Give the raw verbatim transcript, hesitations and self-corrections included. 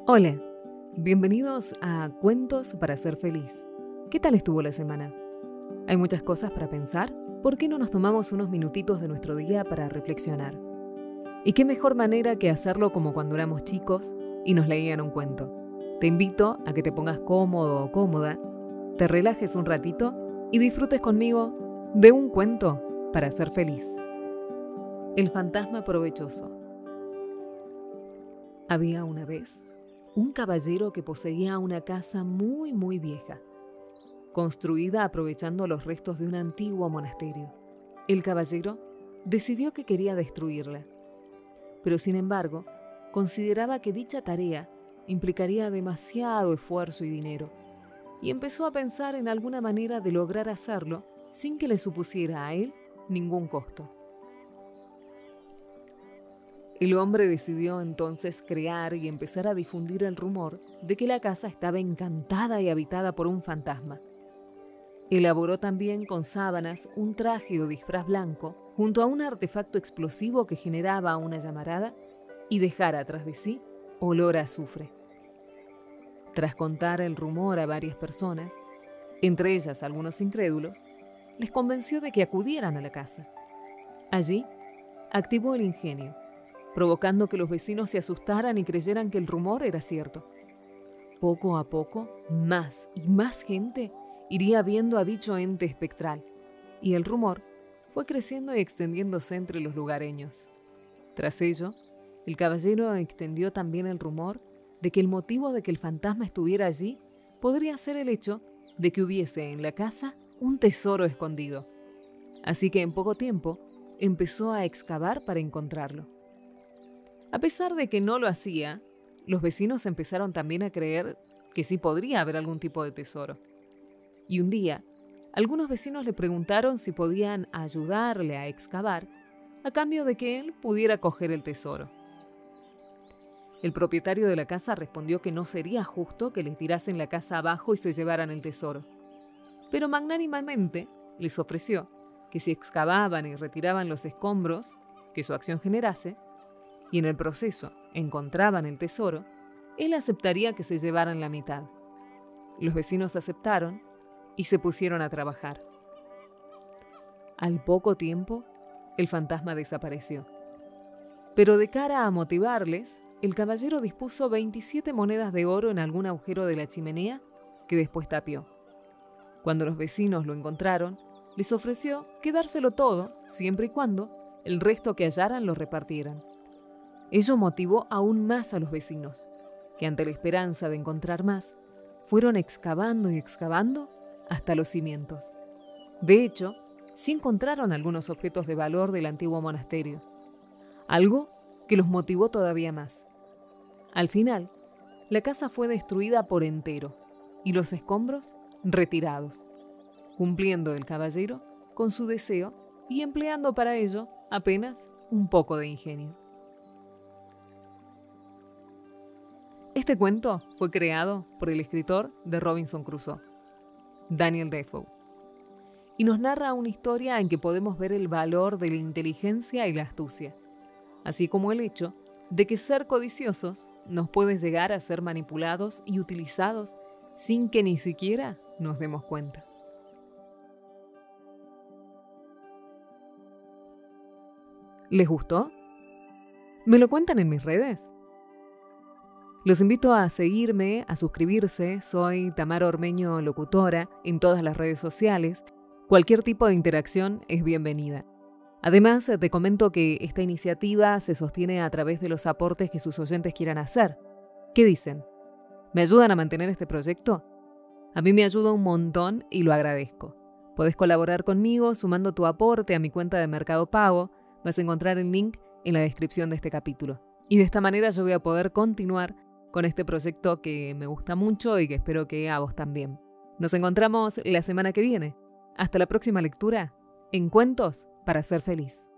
Hola, bienvenidos a Cuentos para ser feliz. ¿Qué tal estuvo la semana? ¿Hay muchas cosas para pensar? ¿Por qué no nos tomamos unos minutitos de nuestro día para reflexionar? ¿Y qué mejor manera que hacerlo como cuando éramos chicos y nos leían un cuento? Te invito a que te pongas cómodo o cómoda, te relajes un ratito y disfrutes conmigo de un cuento para ser feliz. El fantasma provechoso. Había una vez un caballero que poseía una casa muy muy vieja, construida aprovechando los restos de un antiguo monasterio. El caballero decidió que quería destruirla, pero sin embargo, consideraba que dicha tarea implicaría demasiado esfuerzo y dinero, y empezó a pensar en alguna manera de lograr hacerlo sin que le supusiera a él ningún costo. El hombre decidió entonces crear y empezar a difundir el rumor de que la casa estaba encantada y habitada por un fantasma. Elaboró también con sábanas un traje o disfraz blanco junto a un artefacto explosivo que generaba una llamarada y dejara tras de sí olor a azufre. Tras contar el rumor a varias personas, entre ellas algunos incrédulos, les convenció de que acudieran a la casa. Allí, activó el ingenio, provocando que los vecinos se asustaran y creyeran que el rumor era cierto. Poco a poco, más y más gente iría viendo a dicho ente espectral, y el rumor fue creciendo y extendiéndose entre los lugareños. Tras ello, el caballero extendió también el rumor de que el motivo de que el fantasma estuviera allí podría ser el hecho de que hubiese en la casa un tesoro escondido. Así que en poco tiempo empezó a excavar para encontrarlo. A pesar de que no lo hacía, los vecinos empezaron también a creer que sí podría haber algún tipo de tesoro. Y un día, algunos vecinos le preguntaron si podían ayudarle a excavar a cambio de que él pudiera coger el tesoro. El propietario de la casa respondió que no sería justo que les tirasen la casa abajo y se llevaran el tesoro, pero magnánimamente les ofreció que si excavaban y retiraban los escombros que su acción generase, y en el proceso encontraban el tesoro, él aceptaría que se llevaran la mitad. Los vecinos aceptaron y se pusieron a trabajar. Al poco tiempo, el fantasma desapareció. Pero de cara a motivarles, el caballero dispuso veintisiete monedas de oro en algún agujero de la chimenea que después tapió. Cuando los vecinos lo encontraron, les ofreció quedárselo todo, siempre y cuando el resto que hallaran lo repartieran. Ello motivó aún más a los vecinos, que ante la esperanza de encontrar más, fueron excavando y excavando hasta los cimientos. De hecho, sí encontraron algunos objetos de valor del antiguo monasterio, algo que los motivó todavía más. Al final, la casa fue destruida por entero y los escombros retirados, cumpliendo el caballero con su deseo y empleando para ello apenas un poco de ingenio. Este cuento fue creado por el escritor de Robinson Crusoe, Daniel Defoe, y nos narra una historia en que podemos ver el valor de la inteligencia y la astucia, así como el hecho de que ser codiciosos nos puede llegar a ser manipulados y utilizados sin que ni siquiera nos demos cuenta. ¿Les gustó? ¿Me lo cuentan en mis redes? Los invito a seguirme, a suscribirse. Soy Tamara Ormeño Locutora en todas las redes sociales. Cualquier tipo de interacción es bienvenida. Además, te comento que esta iniciativa se sostiene a través de los aportes que sus oyentes quieran hacer. ¿Qué dicen? ¿Me ayudan a mantener este proyecto? A mí me ayuda un montón y lo agradezco. Podés colaborar conmigo sumando tu aporte a mi cuenta de Mercado Pago. Vas a encontrar el link en la descripción de este capítulo. Y de esta manera yo voy a poder continuar con este proyecto que me gusta mucho y que espero que a vos también. Nos encontramos la semana que viene. Hasta la próxima lectura en Cuentos para ser feliz.